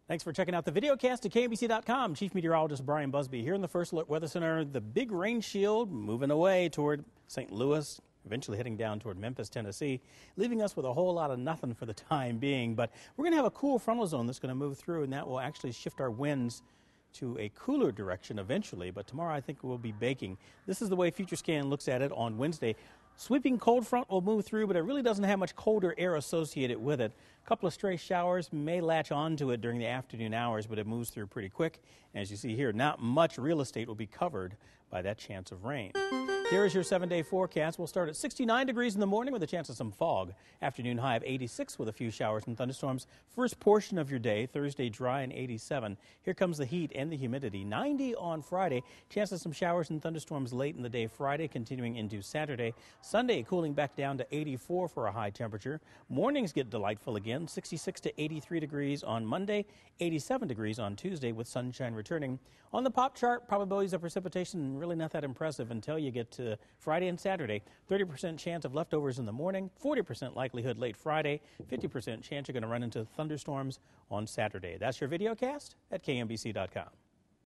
Thanks for checking out the videocast at KMBC.com. Chief Meteorologist Bryan Busby here in the First Alert Weather Center. The big rain shield moving away toward St. Louis, eventually heading down toward Memphis, Tennessee, leaving us with a whole lot of nothing for the time being. But we're going to have a cool frontal zone that's going to move through, and that will actually shift our winds to a cooler direction eventually. But tomorrow I think we'll be baking. This is the way Future Scan looks at it on Wednesday. Sweeping cold front will move through, but it really doesn't have much colder air associated with it. A couple of stray showers may latch onto it during the afternoon hours, but it moves through pretty quick. And as you see here, not much real estate will be covered by that chance of rain. Here is your 7-day forecast. We'll start at 69 degrees in the morning with a chance of some fog. Afternoon high of 86 with a few showers and thunderstorms. First portion of your day, Thursday dry and 87. Here comes the heat and the humidity. 90 on Friday. Chance of some showers and thunderstorms late in the day Friday, continuing into Saturday. Sunday cooling back down to 84 for a high temperature. Mornings get delightful again. 66 to 83 degrees on Monday. 87 degrees on Tuesday with sunshine returning. On the pop chart, probabilities of precipitation really not that impressive until you get to Friday and Saturday. 30% chance of leftovers in the morning, 40% likelihood late Friday, 50% chance you're going to run into thunderstorms on Saturday. That's your videocast at KMBC.com.